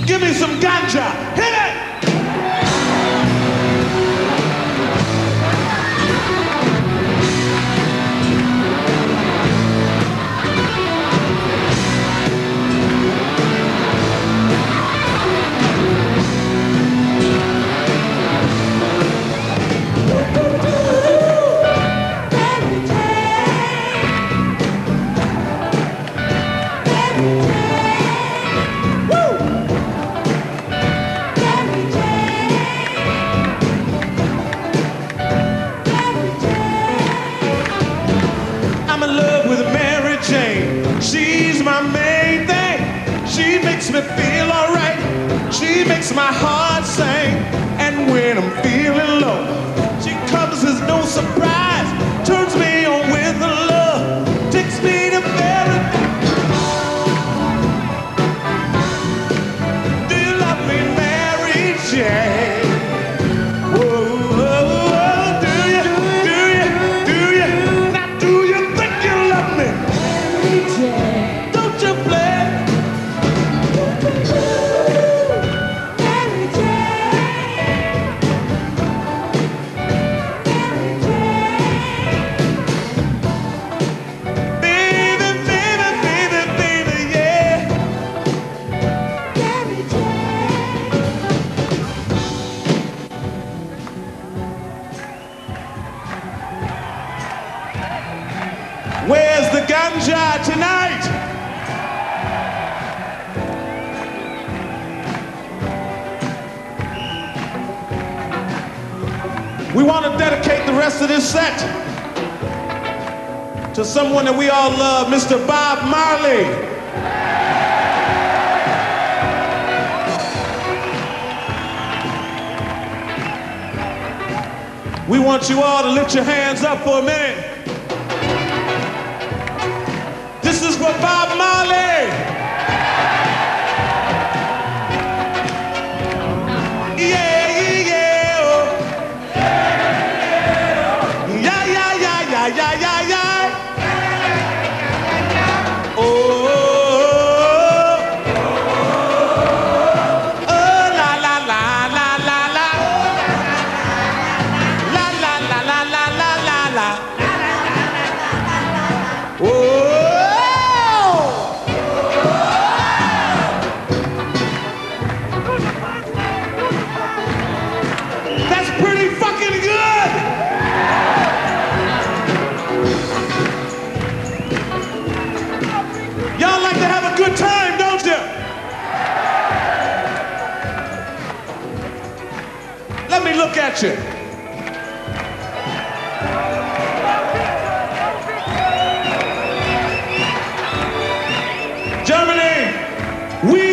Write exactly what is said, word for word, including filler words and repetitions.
Give me some ganja. Hit it! Makes me feel alright. She makes my heart sing. And when I'm feeling low, she comes as no surprise. Turns me on with her love. Takes me to paradise. Do you love me, Mary Jane? Whoa, whoa, whoa. Do you, do you, do you? Now do you think you love me, Mary Jane? Don't you play? Where's the ganja tonight? We want to dedicate the rest of this set to someone that we all love, Mister Bob Marley. We want you all to lift your hands up for a minute. This is for Bob Marley. Yeah, yeah, yeah. Oh. Yeah, yeah, yeah, yeah, yeah, yeah, yeah. Oh, oh, oh, la, la, la, la, la, la. La, la, la, la, la, la, la, la. Oh. Let me look at you. Germany, we